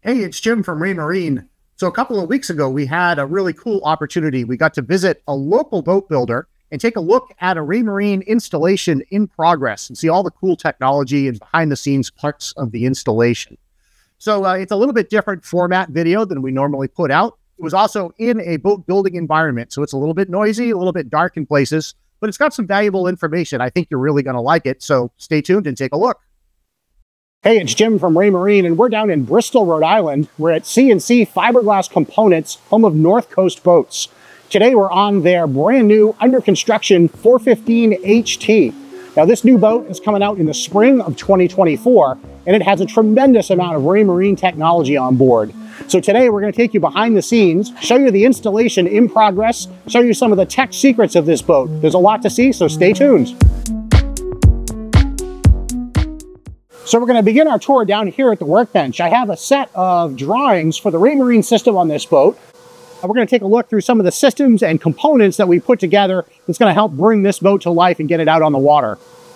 Hey, it's Jim from Raymarine. So a couple of weeks ago, we had a really cool opportunity. We got to visit a local boat builder and take a look at a Raymarine installation in progress and see all the cool technology and behind the scenes parts of the installation. So it's a little bit different format video than we normally put out. It was also in a boat building environment, so it's a little bit noisy, a little bit dark in places, but it's got some valuable information. I think you're really going to like it, so stay tuned and take a look. Hey, it's Jim from Raymarine, and we're down in Bristol, Rhode Island. We're at C&C Fiberglass Components, home of NorthCoast Boats. Today we're on their brand new under construction 415HT. Now this new boat is coming out in the spring of 2024, and it has a tremendous amount of Raymarine technology on board. So today we're going to take you behind the scenes, show you the installation in progress, show you some of the tech secrets of this boat. There's a lot to see, so stay tuned. So we're going to begin our tour down here at the Workbench. I have a set of drawings for the Raymarine system on this boat. We're going to take a look through some of the systems and components that we put together that's going to help bring this boat to life and get it out on the water.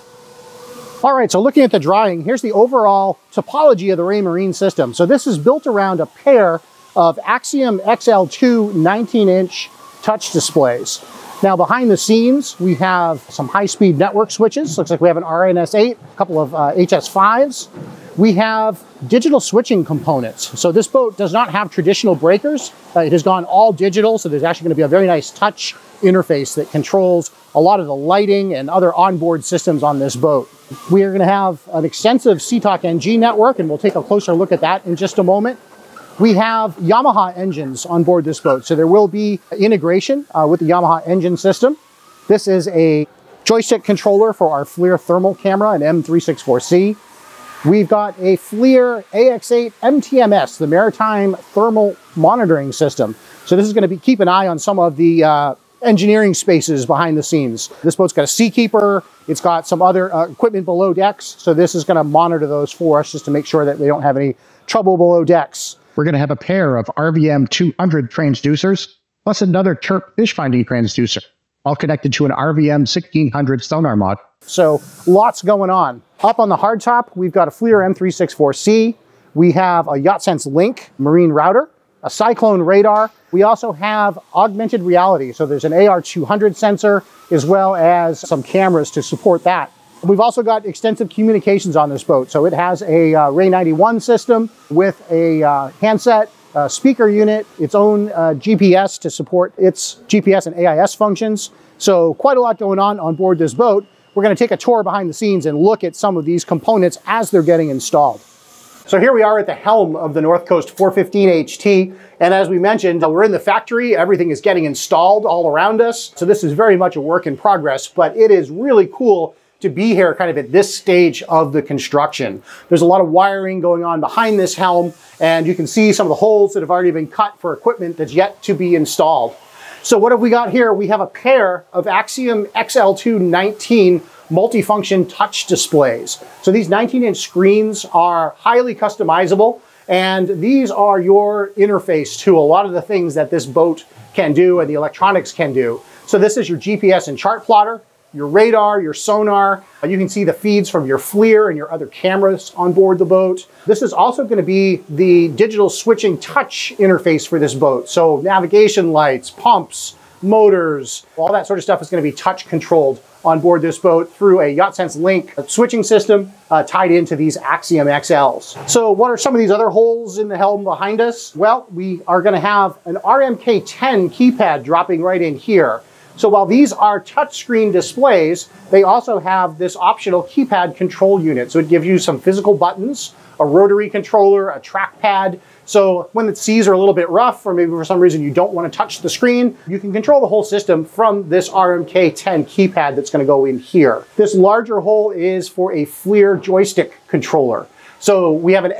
All right, so looking at the drawing, here's the overall topology of the Raymarine system. So this is built around a pair of Axiom XL2 19-inch touch displays. Now behind the scenes, we have some high-speed network switches. Looks like we have an RNS8, a couple of HS5s. We have digital switching components. So this boat does not have traditional breakers. It has gone all digital, so there's actually going to be a very nice touch interface that controls a lot of the lighting and other onboard systems on this boat. We are going to have an extensive CTOC NG network, and we'll take a closer look at that in just a moment. We have Yamaha engines on board this boat, so there will be integration with the Yamaha engine system. This is a joystick controller for our FLIR thermal camera, an M364C. We've got a FLIR AX8 MTMS, the Maritime Thermal Monitoring System. So this is going to keep an eye on some of the engineering spaces behind the scenes. This boat's got a Seakeeper. It's got some other equipment below decks. So this is going to monitor those for us just to make sure that they don't have any trouble below decks. We're going to have a pair of RVM 200 transducers, plus another CHIRP fish finding transducer, all connected to an RVM 1600 sonar mod. So lots going on. Up on the hardtop, we've got a FLIR M364C. We have a YachtSense Link marine router, a Cyclone radar. We also have augmented reality. So there's an AR200 sensor, as well as some cameras to support that. We've also got extensive communications on this boat. So it has a Ray 91 system with a handset, a speaker unit, its own GPS to support its GPS and AIS functions. So quite a lot going on board this boat. We're going to take a tour behind the scenes and look at some of these components as they're getting installed. So here we are at the helm of the NorthCoast 415HT. And as we mentioned, we're in the factory. Everything is getting installed all around us. So this is very much a work in progress, but it is really cool to be here kind of at this stage of the construction. There's a lot of wiring going on behind this helm, and you can see some of the holes that have already been cut for equipment that's yet to be installed. So what have we got here? We have a pair of Axiom XL2 19 multifunction touch displays. So these 19-inch screens are highly customizable, and these are your interface to a lot of the things that this boat can do and the electronics can do. So this is your GPS and chart plotter, your radar, your sonar. You can see the feeds from your FLIR and your other cameras on board the boat. This is also going to be the digital switching touch interface for this boat. So navigation lights, pumps, motors, all that sort of stuff is going to be touch controlled on board this boat through a YachtSense Link switching system tied into these Axiom XLs. So what are some of these other holes in the helm behind us? Well, we are going to have an RMK10 keypad dropping right in here. So while these are touchscreen displays, they also have this optional keypad control unit. So it gives you some physical buttons, a rotary controller, a trackpad. So when the seas are a little bit rough, or maybe for some reason you don't want to touch the screen, you can control the whole system from this RMK10 keypad that's going to go in here. This larger hole is for a FLIR joystick controller. So we have an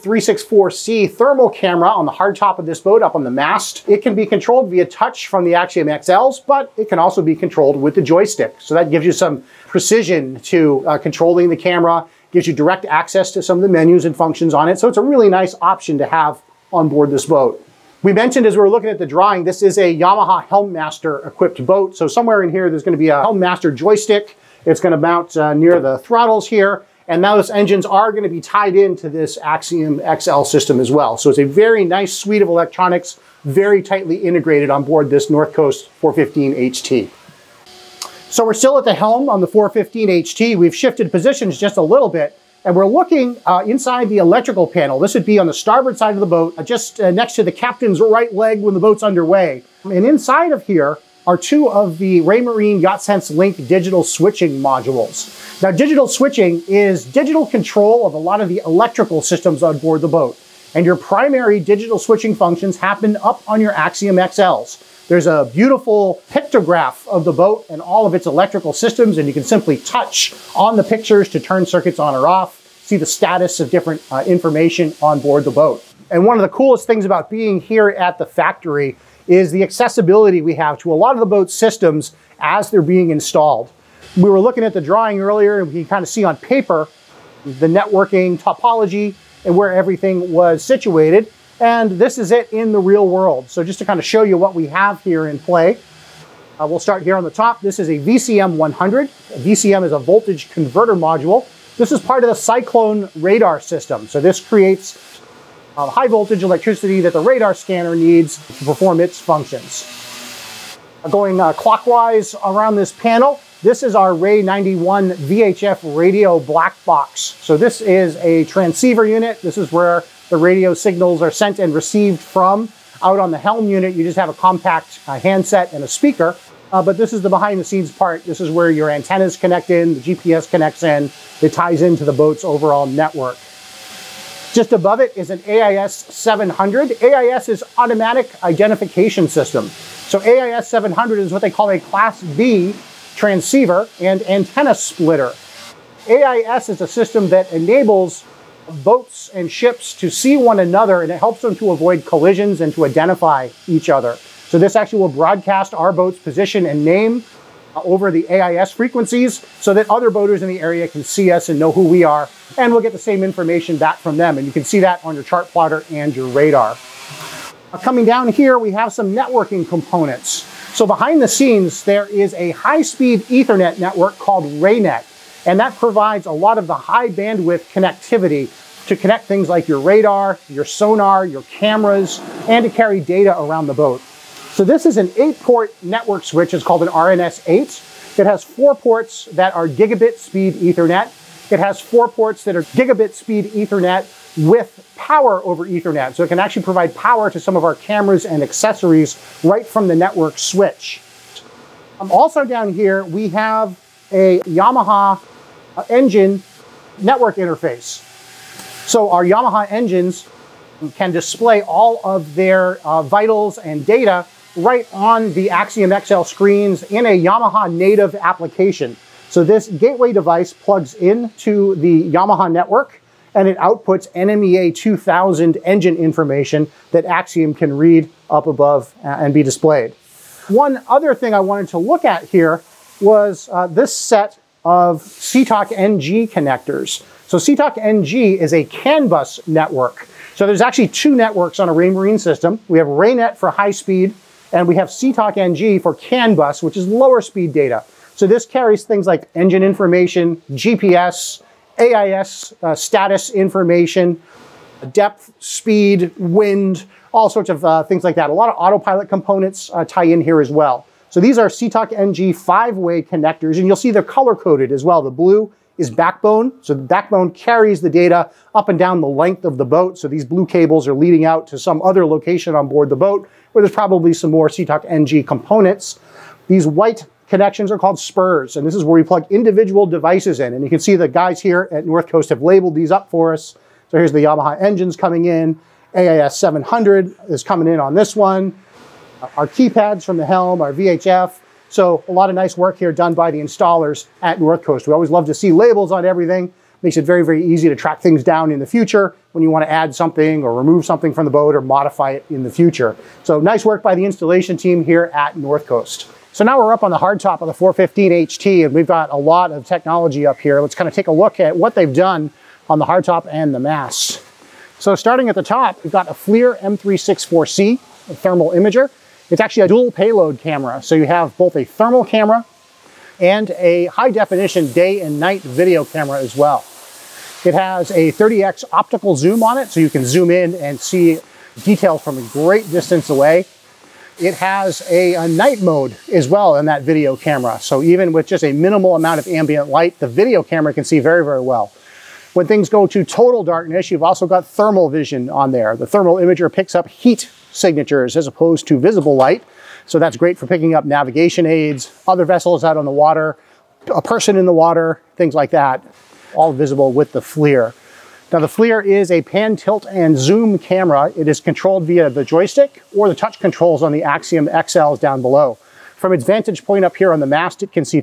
M364C thermal camera on the hardtop of this boat up on the mast. It can be controlled via touch from the Axiom XLs, but it can also be controlled with the joystick. So that gives you some precision to controlling the camera, gives you direct access to some of the menus and functions on it. So it's a really nice option to have on board this boat. We mentioned as we were looking at the drawing, this is a Yamaha Helm Master equipped boat. So somewhere in here, there's going to be a Helm Master joystick. It's going to mount near the throttles here. And those engines are going to be tied into this Axiom XL system as well. So it's a very nice suite of electronics, very tightly integrated on board this NorthCoast 415HT. So we're still at the helm on the 415HT. We've shifted positions just a little bit, and we're looking inside the electrical panel. This would be on the starboard side of the boat, just next to the captain's right leg when the boat's underway. And inside of here are two of the Raymarine YachtSense Link digital switching modules. Now, digital switching is digital control of a lot of the electrical systems on board the boat. And your primary digital switching functions happen up on your Axiom XLs. There's a beautiful pictograph of the boat and all of its electrical systems, and you can simply touch on the pictures to turn circuits on or off, see the status of different information on board the boat. And one of the coolest things about being here at the factory is the accessibility we have to a lot of the boat's systems as they're being installed. We were looking at the drawing earlier, and we can kind of see on paper the networking topology and where everything was situated. And this is it in the real world. So just to kind of show you what we have here in play, we'll start here on the top. This is a VCM 100. A VCM is a voltage converter module. This is part of the Cyclone radar system. So this creates high voltage electricity that the radar scanner needs to perform its functions. Going clockwise around this panel, this is our Ray 91 VHF radio black box. So this is a transceiver unit. This is where the radio signals are sent and received from. Out on the Helm unit, you just have a compact handset and a speaker. But this is the behind the scenes part. This is where your antennas connect in, the GPS connects in, it ties into the boat's overall network. Just above it is an AIS 700. AIS is automatic identification system. So AIS 700 is what they call a Class B transceiver and antenna splitter. AIS is a system that enables boats and ships to see one another, and it helps them to avoid collisions and to identify each other. So this actually will broadcast our boat's position and name over the AIS frequencies so that other boaters in the area can see us and know who we are, and we'll get the same information back from them. And you can see that on your chart plotter and your radar. Coming down here, we have some networking components. So behind the scenes, there is a high-speed Ethernet network called Raynet, and that provides a lot of the high bandwidth connectivity to connect things like your radar, your sonar, your cameras, and to carry data around the boat. So this is an 8-port network switch. It's called an RNS-8. It has 4 ports that are gigabit speed Ethernet. It has 4 ports that are gigabit speed Ethernet with power over Ethernet. So it can actually provide power to some of our cameras and accessories right from the network switch. Also down here, we have a Yamaha engine network interface. So our Yamaha engines can display all of their vitals and data right on the Axiom XL screens in a Yamaha native application. So this gateway device plugs into the Yamaha network, and it outputs NMEA 2000 engine information that Axiom can read up above and be displayed. One other thing I wanted to look at here was this set of CTOC NG connectors. So CTOC NG is a CAN bus network. So there's actually 2 networks on a Raymarine system. We have Raynet for high speed, and we have CTOC NG for CAN bus, which is lower speed data. So this carries things like engine information, GPS, AIS status information, depth, speed, wind, all sorts of things like that. A lot of autopilot components tie in here as well. So these are CTOC NG 5-way connectors, and you'll see they're color-coded as well. The blue is backbone, so the backbone carries the data up and down the length of the boat. So these blue cables are leading out to some other location on board the boat where there's probably some more CTOC NG components. These white connections are called spurs, and this is where we plug individual devices in. And you can see the guys here at NorthCoast have labeled these up for us. So here's the Yamaha engines coming in. AIS 700 is coming in on this one. Our keypads from the Helm, our VHF. So a lot of nice work here done by the installers at NorthCoast. We always love to see labels on everything. Makes it very, very easy to track things down in the future when you want to add something or remove something from the boat or modify it in the future. So nice work by the installation team here at NorthCoast. So now we're up on the hardtop of the 415HT, and we've got a lot of technology up here. Let's kind of take a look at what they've done on the hardtop and the mast. So starting at the top, we've got a FLIR M364C, a thermal imager. It's actually a dual payload camera. So you have both a thermal camera and a high definition day and night video camera as well. It has a 30x optical zoom on it, so you can zoom in and see details from a great distance away. It has a night mode as well in that video camera. So even with just a minimal amount of ambient light, the video camera can see very, very well. When things go to total darkness, you've also got thermal vision on there. The thermal imager picks up heat signatures as opposed to visible light. So that's great for picking up navigation aids, other vessels out on the water, a person in the water, things like that, all visible with the FLIR. Now the FLIR is a pan, tilt, and zoom camera. It is controlled via the joystick or the touch controls on the Axiom XLs down below. From its vantage point up here on the mast, it can see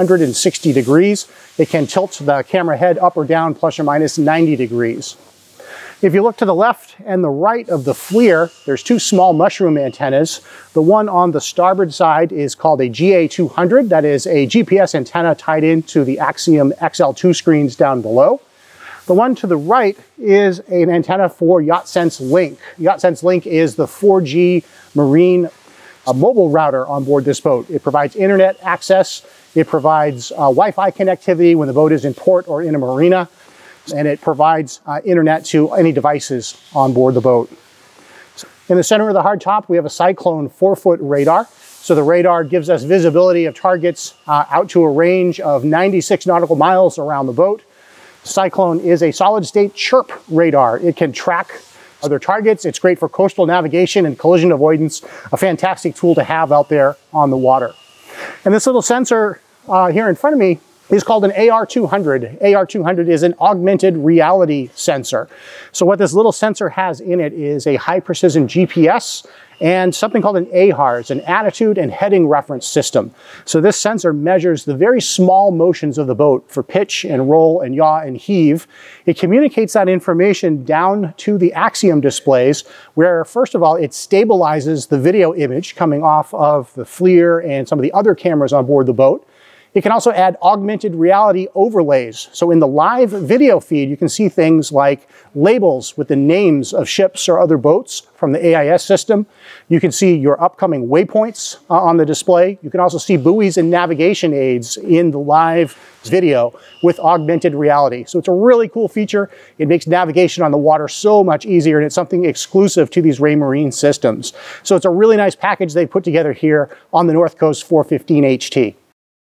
360 degrees. It can tilt the camera head up or down plus or minus 90 degrees. If you look to the left and the right of the FLIR, there's two small mushroom antennas. The one on the starboard side is called a GA200. That is a GPS antenna tied into the Axiom XL2 screens down below. The one to the right is an antenna for YachtSense Link. YachtSense Link is the 4G marine mobile router on board this boat. It provides internet access. It provides Wi-Fi connectivity when the boat is in port or in a marina. And it provides internet to any devices on board the boat. In the center of the hardtop, we have a Cyclone 4-foot radar. So the radar gives us visibility of targets out to a range of 96 nautical miles around the boat. Cyclone is a solid-state CHIRP radar. It can track other targets. It's great for coastal navigation and collision avoidance, a fantastic tool to have out there on the water. And this little sensor here in front of me is called an AR200. AR200 is an augmented reality sensor. So what this little sensor has in it is a high-precision GPS and something called an AHARS, an attitude and heading reference system. So this sensor measures the very small motions of the boat for pitch and roll and yaw and heave. It communicates that information down to the Axiom displays, where first of all, it stabilizes the video image coming off of the FLIR and some of the other cameras on board the boat. It can also add augmented reality overlays. So in the live video feed, you can see things like labels with the names of ships or other boats from the AIS system. You can see your upcoming waypoints on the display. You can also see buoys and navigation aids in the live video with augmented reality. So it's a really cool feature. It makes navigation on the water so much easier, and it's something exclusive to these Raymarine systems. So it's a really nice package they put together here on the NorthCoast 415HT.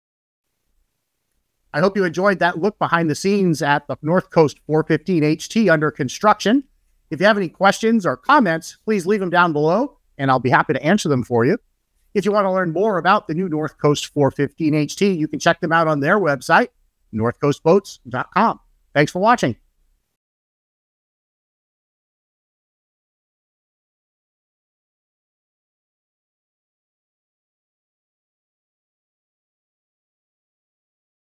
I hope you enjoyed that look behind the scenes at the NorthCoast 415HT under construction. If you have any questions or comments, please leave them down below, and I'll be happy to answer them for you. If you want to learn more about the new NorthCoast 415HT, you can check them out on their website, northcoastboats.com. Thanks for watching.